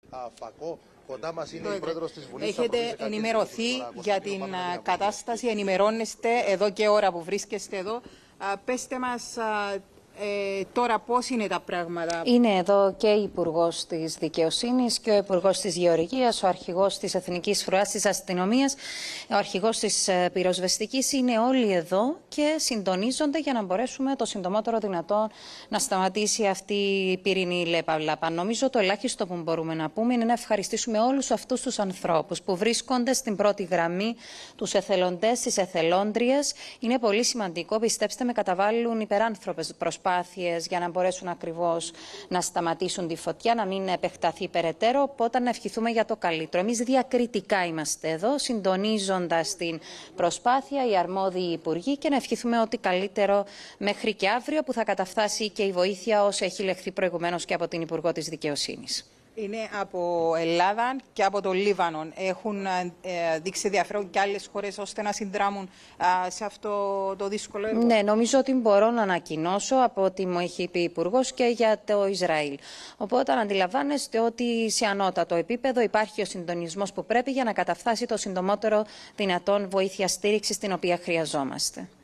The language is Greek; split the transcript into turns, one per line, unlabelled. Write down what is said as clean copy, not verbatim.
Φακό. Κοντά μας είναι η πρόεδρος της Βουλής.
Έχετε ενημερωθεί για την κατάσταση, ενημερώνεστε εδώ και ώρα που βρίσκεστε εδώ. Πέστε μας τώρα πώς είναι τα πράγματα.
Είναι εδώ και η Υπουργός της Δικαιοσύνης και ο Υπουργός της Γεωργίας, ο Αρχηγός της Εθνικής Φρουράς της Αστυνομίας, ο Αρχηγός της Πυροσβεστικής. Είναι όλοι εδώ και συντονίζονται για να μπορέσουμε το συντομότερο δυνατόν να σταματήσει αυτή η πυρηνή λέπα. Νομίζω το ελάχιστο που μπορούμε να πούμε είναι να ευχαριστήσουμε όλους αυτούς τους ανθρώπους που βρίσκονται στην πρώτη γραμμή, τους εθελοντές, τις εθελόντριες. Είναι πολύ σημαντικό, πιστέψτε με, καταβάλουν υπεράνθρωπες προσπάθειες για να μπορέσουν ακριβώς να σταματήσουν τη φωτιά, να μην επεκταθεί περαιτέρω. Οπότε να ευχηθούμε για το καλύτερο. Εμείς διακριτικά είμαστε εδώ, συντονίζοντας την προσπάθεια, οι αρμόδιοι υπουργοί, και να ευχηθούμε ότι καλύτερο μέχρι και αύριο, που θα καταφτάσει και η βοήθεια όσο έχει λεχθεί προηγουμένως και από την Υπουργό της Δικαιοσύνης.
Είναι από Ελλάδα και από το Λίβανο. Έχουν δείξει ενδιαφέρον και άλλες χώρες ώστε να συνδράμουν σε αυτό το δύσκολο έργο.
Ναι, νομίζω ότι μπορώ να ανακοινώσω από ό,τι μου έχει πει η Υπουργός και για το Ισραήλ. Οπότε αντιλαμβάνεστε ότι σε ανώτατο επίπεδο υπάρχει ο συντονισμός που πρέπει για να καταφτάσει το συντομότερο δυνατόν βοήθεια στήριξη την οποία χρειαζόμαστε.